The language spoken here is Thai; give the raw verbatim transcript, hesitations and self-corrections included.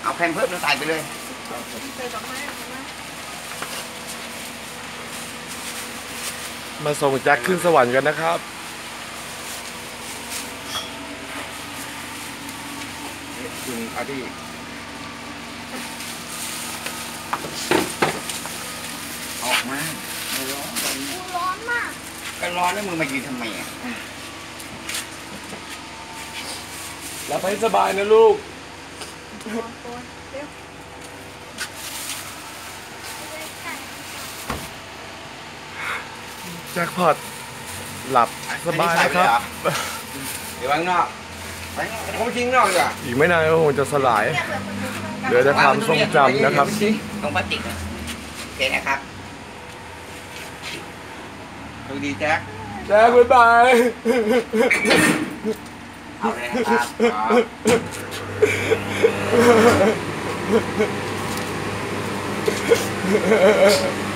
เอาแพนเพิ่มแล้วใส่ไปเลยมาส่งแจ็คขึ้นสวรรค์กันนะครับจุงเอาที่ออกมาไม่ร้อนร้อนมากก็ร้อนแล้วมึงมายืนทำไมอ่ะหลับให้สบายนะลูกแจ็คพอตหลับสบายนะครับเดี๋ยวข้างนอกไปเขาทิ้งนอกดีกว่าอีกไม่นานก็คงจะสลายเหลือแต่ความทรงจำนะครับตรงพลาสติกโอเคนะครับสวัสดีแจ็คแจ็คบ๊ายบายเอาเลยนะครับ